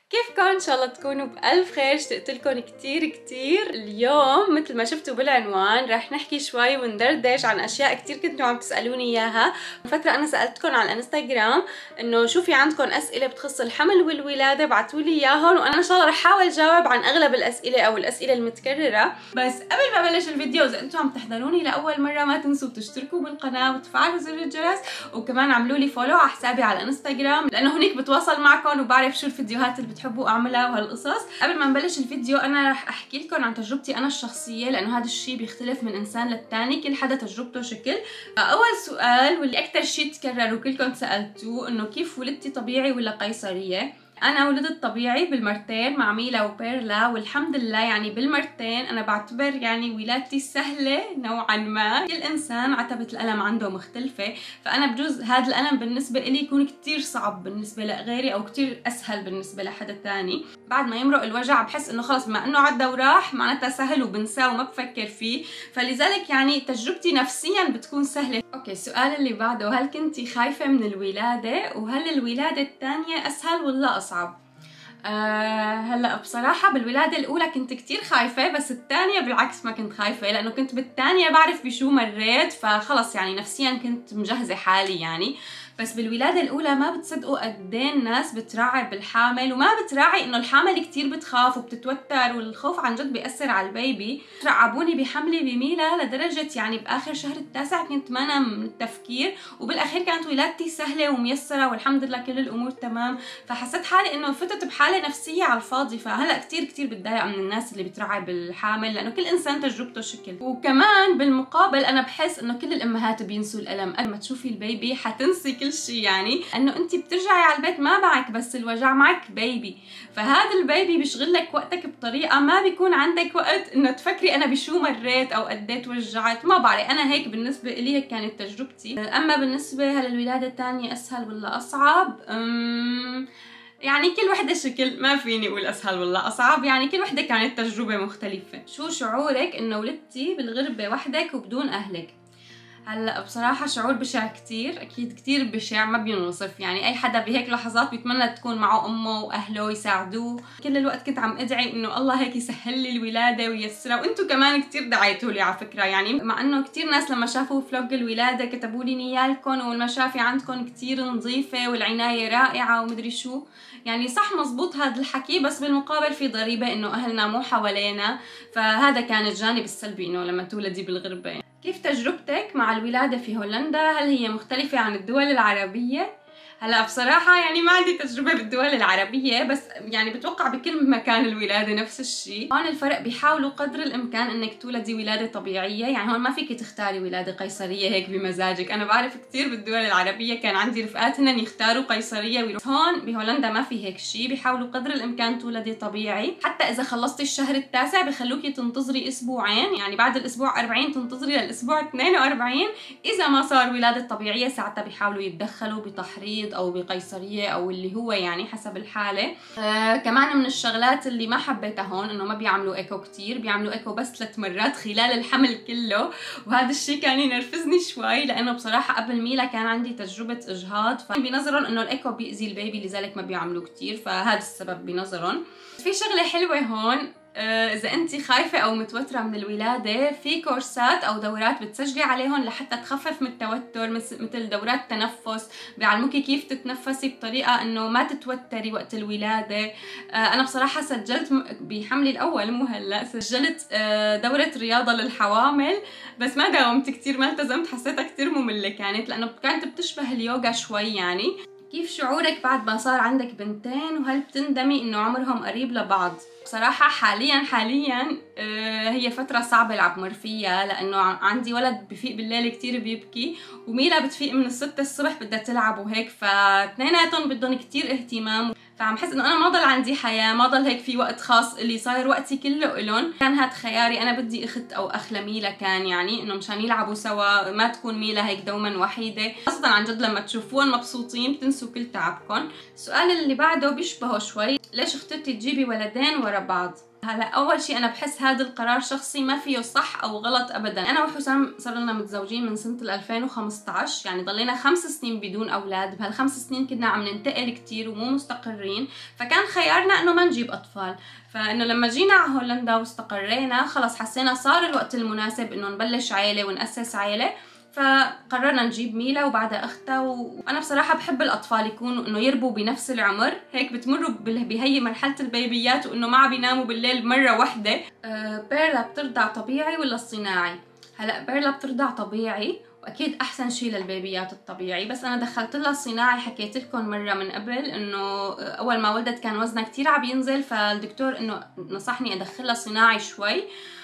كيفكن؟ ان شاء الله تكونوا بألف خير. اشتقت لكم كتير. اليوم مثل ما شفتوا بالعنوان رح نحكي شوي وندردش عن اشياء كتير كنتوا عم تسألوني اياها. من فترة انا سألتكم على الانستغرام انه شو في عندكم اسئلة بتخص الحمل والولادة، بعتوا لي اياهم وانا ان شاء الله رح احاول اجاوب عن اغلب الاسئلة او الاسئلة المتكررة. بس قبل ما ابلش الفيديو، اذا انتم عم تحضروني لاول مرة ما تنسوا تشتركوا بالقناة وتفعلوا زر الجرس، وكمان عملوا لي فولو على حسابي على الانستغرام لانه هنيك بتواصل معكم وبعرف شو الفيديوهات اللي بتحبوا اعملها وهالقصص. قبل ما نبلش الفيديو انا رح احكي لكم عن تجربتي انا الشخصيه، لانه هذا الشيء بيختلف من انسان للتاني، كل حدا تجربته شكل. اول سؤال واللي اكثر شيء تكرر وكلكم سالتوه انه كيف ولدتي طبيعي ولا قيصريه؟ انا ولدت طبيعي بالمرتين مع ميلا وبيرلا، والحمد لله يعني بالمرتين انا بعتبر يعني ولادتي سهله نوعا ما. كل انسان عتبه الالم عنده مختلفه، فانا بجوز هذا الالم بالنسبه لي يكون كثير صعب بالنسبه لغيري او كثير اسهل بالنسبه لحدا ثاني. بعد ما يمرق الوجع بحس انه خلص بما انه عدى وراح معناتها سهل وبنساه وما بفكر فيه، فلذلك يعني تجربتي نفسيا بتكون سهله. اوكي، السؤال اللي بعده، هل كنتي خايفه من الولاده؟ وهل الولاده الثانيه اسهل ولا اصعب؟ هلا بصراحة بالولادة الأولى كنت كتير خايفة، بس الثانية بالعكس ما كنت خايفة، لأنه كنت بالثانية بعرف بشو مريت، فخلص يعني نفسيا كنت مجهزة حالي يعني. بس بالولادة الأولى ما بتصدقوا قدين الناس بتراعي بالحامل، وما بتراعي إنه الحامل كتير بتخاف وبتتوتر، والخوف عن جد بيأثر على البيبي. رعبوني بحملي بميلا لدرجة يعني بآخر شهر التاسع كنت ما أنام من التفكير، وبالأخير كانت ولادتي سهلة وميسرة والحمد لله كل الأمور تمام. فحسيت حالي إنه فتت بحالة نفسية على الفاضي. فهلا كتير بتضايق من الناس اللي بتراعي بالحامل، لأنه كل إنسان تجربته شكل. وكمان بالمقابل أنا بحس إنه كل الأمهات بينسوا الألم. لما تشوفي البيبي حتنسي كل شيء، يعني انه انت بترجعي على البيت ما معك بس الوجع، معك بيبي، فهذا البيبي بيشغل لك وقتك بطريقه ما بيكون عندك وقت انه تفكري انا بشو مريت او قد توجعت. ما بعرف، انا هيك بالنسبه لي هيك كانت تجربتي. اما بالنسبه هل الولاده الثانيه اسهل ولا اصعب؟ يعني كل وحده شكل، ما فيني اقول اسهل ولا اصعب، يعني كل وحده كانت تجربه مختلفه. شو شعورك انه ولدتي بالغربه وحدك وبدون اهلك؟ هلا بصراحة شعور بشع كتير، أكيد كتير بشع ما بينوصف. يعني أي حدا بهيك لحظات بيتمنى تكون معه أمه وأهله يساعدوه. كل الوقت كنت عم أدعي إنه الله هيك يسهل لي الولادة ويسرها، وأنتوا كمان كتير دعيتوا لي على فكرة. يعني مع إنه كتير ناس لما شافوا فلوج الولادة كتبوا لي نيالكم والمشافي عندكم كتير نظيفة والعناية رائعة ومدري شو. يعني صح مزبوط هذا الحكي، بس بالمقابل في ضريبة إنه أهلنا مو حوالينا، فهذا كان الجانب السلبي إنه لما تولدي بالغربة. كيف تجربتك مع الولادة في هولندا؟ هل هي مختلفة عن الدول العربية؟ هلا بصراحة يعني ما عندي تجربة بالدول العربية، بس يعني بتوقع بكل مكان الولادة نفس الشيء. هون الفرق بيحاولوا قدر الامكان انك تولدي ولادة طبيعية، يعني هون ما فيك تختاري ولادة قيصرية هيك بمزاجك. انا بعرف كثير بالدول العربية كان عندي رفقات هن يختاروا قيصرية، هون بهولندا ما في هيك شيء، بيحاولوا قدر الامكان تولدي طبيعي. حتى اذا خلصتي الشهر التاسع بخلوكي تنتظري اسبوعين، يعني بعد الاسبوع 40 تنتظري للاسبوع 42. اذا ما صار ولادة طبيعية ساعتها بيحاولوا يتدخلوا بتحريض او بقيصريه او اللي هو يعني حسب الحاله. كمان من الشغلات اللي ما حبيتها هون انه ما بيعملوا ايكو كتير، بيعملوا ايكو بس 3 مرات خلال الحمل كله، وهذا الشيء كان ينرفزني شوي، لانه بصراحه قبل ميلا كان عندي تجربه اجهاض، فبنظرهم انه الايكو بيأذي البيبي لذلك ما بيعملوا كتير، فهذا السبب بنظرهم. في شغله حلوه هون، إذا أنت خايفة أو متوترة من الولادة، في كورسات أو دورات بتسجلي عليهم لحتى تخفف من التوتر، مثل دورات تنفس، بيعلموكي كيف تتنفسي بطريقة إنه ما تتوتري وقت الولادة. أنا بصراحة سجلت بحملي الأول، مو هلا، سجلت دورة رياضة للحوامل، بس ما داومت كتير، ما التزمت، حسيتها كتير مملة كانت، لأنه كانت بتشبه اليوغا شوي يعني. كيف شعورك بعد ما صار عندك بنتين؟ وهل بتندمي إنه عمرهم قريب لبعض؟ بصراحة حاليا هي فترة صعبة اللي عم بمر فيها، لأنه عندي ولد بفيق بالليل كتير بيبكي، وميلا بتفيق من 6 الصبح بدها تلعب وهيك، فاثنيناتهم بدهم كتير اهتمام. فعم حس انه انا ما ضل عندي حياه، ما ضل هيك في وقت خاص اللي صاير وقتي كله الهم. كان هاد خياري، انا بدي اخت او اخ لميلا، كان يعني انه مشان يلعبوا سوا، ما تكون ميلا هيك دوما وحيده، خاصه عن جد لما تشوفوهم مبسوطين بتنسوا كل تعبكم. السؤال اللي بعده بيشبهه شوي، ليش اخترتي تجيبي ولدين ورا بعض؟ هلا اول شيء انا بحس هذا القرار شخصي ما فيه صح او غلط ابدا. انا وحسام صار لنا متزوجين من سنه 2015، يعني ضلينا 5 سنين بدون اولاد. بهال5 سنين كنا عم ننتقل كثير ومو مستقرين، فكان خيارنا انه ما نجيب اطفال. فانه لما جينا على هولندا واستقرينا خلص حسينا صار الوقت المناسب انه نبلش عيله ونأسس عيله، فقررنا نجيب ميلا وبعدها اختها. وانا بصراحه بحب الاطفال يكونوا انه يربوا بنفس العمر، هيك بتمروا بهي مرحله البيبيات وانه ما عم بيناموا بالليل مره واحده. بيرلا بترضع طبيعي ولا صناعي؟ هلا بيرلا بترضع طبيعي، واكيد احسن شيء للبيبيات الطبيعي، بس انا دخلت لها الصناعي. حكيت لكم مره من قبل انه اول ما ولدت كان وزنها كثير عم ينزل، فالدكتور انه نصحني ادخلها صناعي شوي.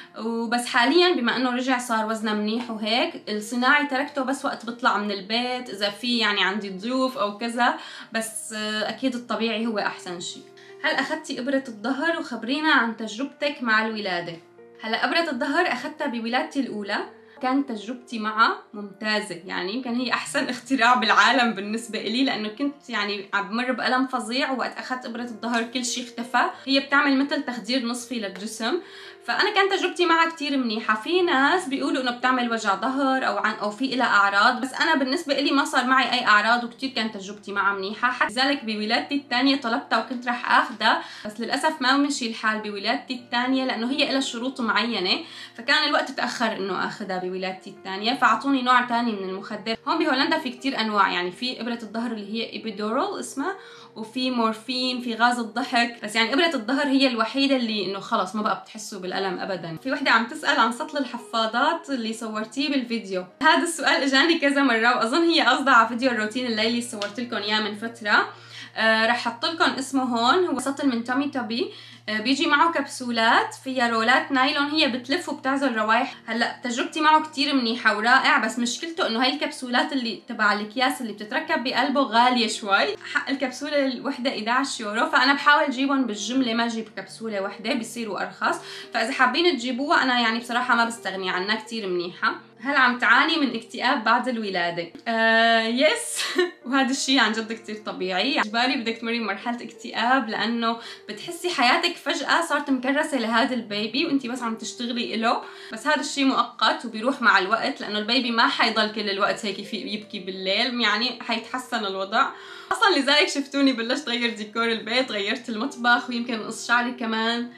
وبس حاليا بما انه رجع صار وزنه منيح وهيك، الصناعي تركته بس وقت بطلع من البيت اذا في يعني عندي ضيوف او كذا، بس اكيد الطبيعي هو احسن شيء. هل اخذتي ابره الظهر؟ وخبرينا عن تجربتك مع الولاده. هلا ابره الظهر اخذتها بولادتي الاولى، كانت تجربتي معها ممتازة، يعني يمكن هي أحسن اختراع بالعالم بالنسبة إلي، لأنه كنت يعني عم بمر بألم فظيع، ووقت أخذت إبرة الظهر كل شيء اختفى. هي بتعمل مثل تخدير نصفي للجسم، فأنا كانت تجربتي معها كتير منيحة. في ناس بيقولوا إنه بتعمل وجع ظهر أو في إلها أعراض، بس أنا بالنسبة إلي ما صار معي أي أعراض، وكتير كانت تجربتي معها منيحة. حتى لذلك بولادتي الثانية طلبتها وكنت رح آخذها، بس للأسف ما مشي الحال بولادتي الثانية لأنه هي لها شروط معينة، فكان الوقت تأخر إنه آخذها بولادتي الثانية، فأعطوني نوع ثاني من المخدر. هون بهولندا في كتير أنواع، يعني في إبرة الظهر اللي هي إبيدورال اسمها، وفي مورفين، في غاز الضحك، بس يعني إبرة الظهر هي الوحيدة اللي إنه خلص ما بقى بتحسوا بالألم أبدا. في وحدة عم تسأل عن سطل الحفاضات اللي صورتيه بالفيديو. هذا السؤال إجاني كذا مرة، وأظن هي قصدها على فيديو الروتين الليلي اللي صورت لكم إياه من فترة. رح احط لكم اسمه هون، هو سطل من تومي توبي، بيجي معه كبسولات فيها رولات نايلون، هي بتلف وبتعزل روايح. هلا تجربتي معه كتير منيحه ورائع، بس مشكلته انه هاي الكبسولات اللي تبع الاكياس اللي بتتركب بقلبه غاليه شوي، حق الكبسوله الوحده 11 يورو، فانا بحاول اجيبهم بالجمله ما اجيب كبسوله وحده بيصيروا ارخص. فاذا حابين تجيبوها انا يعني بصراحه ما بستغني عنها، كتير منيحه. هل عم تعاني من اكتئاب بعد الولاده؟ يس وهذا الشيء عن جد كتير طبيعي. اجباري بدك تمري بمرحله اكتئاب، لانه بتحسي حياتك فجاه صارت مكرسه لهذا البيبي وانت بس عم تشتغلي له، بس هذا الشيء مؤقت وبيروح مع الوقت، لانه البيبي ما حيضل كل الوقت هيك يبكي بالليل، يعني حيتحسن الوضع. اصلا لذلك شفتوني بلشت غير ديكور البيت، غيرت المطبخ، ويمكن قص شعري كمان،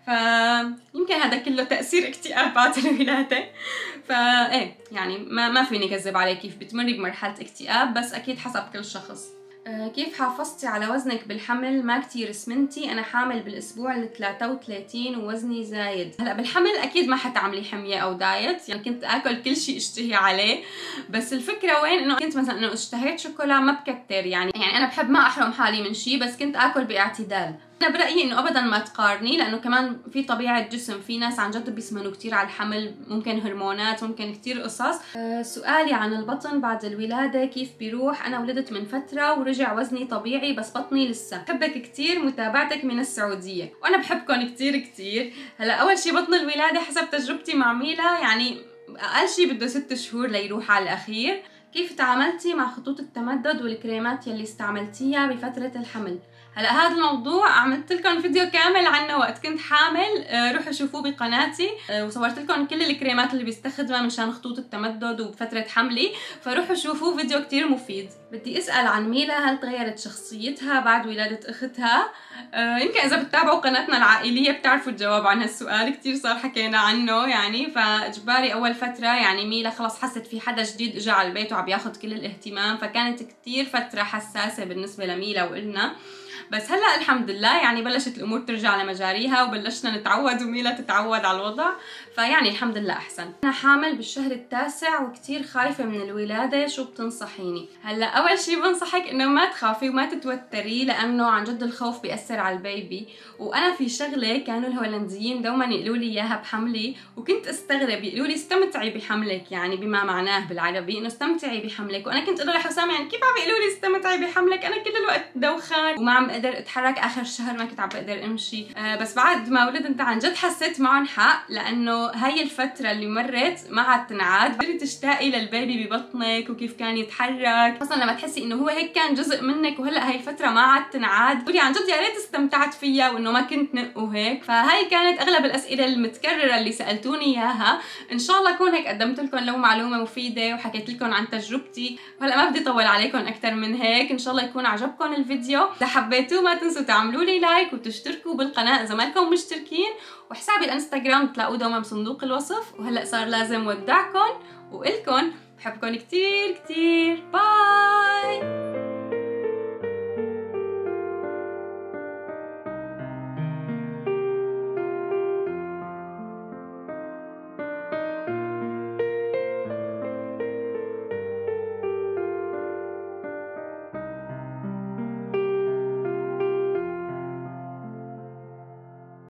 فيمكن هذا كله تأثير اكتئاب بعد الولادة. فايه يعني ما فيني كذب عليك كيف بتمري بمرحلة اكتئاب، بس اكيد حسب كل شخص. كيف حافظتي على وزنك بالحمل؟ ما كتير سمنتي، انا حامل بالاسبوع 33 ووزني زايد. هلا بالحمل اكيد ما حتعملي حمية او دايت، يعني كنت اكل كل شيء اشتهي عليه، بس الفكرة وين انه كنت مثلا انه اشتهيت شوكولا ما بكتر، يعني انا بحب ما احرم حالي من شيء، بس كنت اكل باعتدال. أنا برأيي إنه أبداً ما تقارني، لأنه كمان في طبيعة جسم، في ناس عن جد بيسمنوا كتير على الحمل، ممكن هرمونات، ممكن كتير قصص. سؤالي عن البطن بعد الولادة كيف بيروح؟ أنا ولدت من فترة ورجع وزني طبيعي، بس بطني لسه. بحبك كتير، متابعتك من السعودية. وأنا بحبكم كتير كتير. هلا أول شي بطن الولادة حسب تجربتي مع ميلا يعني أقل شي بده 6 شهور ليروح على الأخير. كيف تعاملتي مع خطوط التمدد والكريمات يلي استعملتيها بفترة الحمل؟ هلا هذا الموضوع عملت لكم فيديو كامل عنه وقت كنت حامل، روحوا شوفوه بقناتي، وصورت لكم كل الكريمات اللي بيستخدمها مشان خطوط التمدد وبفترة حملي، فروحوا شوفوه، فيديو كتير مفيد. بدي اسأل عن ميلا، هل تغيرت شخصيتها بعد ولادة اختها؟ يمكن اذا بتتابعوا قناتنا العائلية بتعرفوا الجواب عن هالسؤال، كتير صار حكينا عنه يعني. فاجباري اول فترة يعني ميلا خلص حست في حدا جديد اجى على البيت وعم ياخذ كل الاهتمام، فكانت كتير فترة حساسة بالنسبة لميلا وإلنا، بس هلا الحمد لله يعني بلشت الامور ترجع لمجاريها وبلشنا نتعود وميلا تتعود على الوضع، فيعني الحمد لله احسن. انا حامل بالشهر التاسع وكتير خايفه من الولاده، شو بتنصحيني؟ هلا اول شيء بنصحك انه ما تخافي وما تتوتري، لانه عن جد الخوف بياثر على البيبي. وانا في شغله كانوا الهولنديين دوما يقولوا لي اياها بحملي، وكنت استغرب، يقولوا لي استمتعي بحملك، يعني بما معناه بالعربي انه استمتعي بحملك، وانا كنت اقول لحسام يعني كيف عم يقولوا لي استمتعي بحملك، انا كل الوقت دوخان وما عم اقدر اتحرك، اخر الشهر ما كنت عم بقدر امشي. بس بعد ما ولدت عن جد حسيت معهم حق، لانه هاي الفتره اللي مرت ما عاد تنعاد. بدي تشتاقي للبيبي ببطنك وكيف كان يتحرك، خاصه لما تحسي انه هو هيك كان جزء منك وهلا هاي الفتره ما عاد تنعاد. قولي عن جد يا ريت استمتعت فيها وانه ما كنت نق وهيك. فهاي كانت اغلب الاسئله المتكرره اللي سالتوني اياها. ان شاء الله اكون هيك قدمت لكم لو معلومه مفيده وحكيت لكم عن تجربتي. وهلا ما بدي اطول عليكم اكثر من هيك. ان شاء الله يكون عجبكم الفيديو. اذا حبيتوه ما تنسوا تعملوا لي لايك وتشتركوا بالقناه اذا ما لكم مشتركين، وحسابي الانستغرام بتلاقوه دوما بصندوق الوصف. وهلا صار لازم ودعكم وقلكم بحبكم كتير كتير. باي.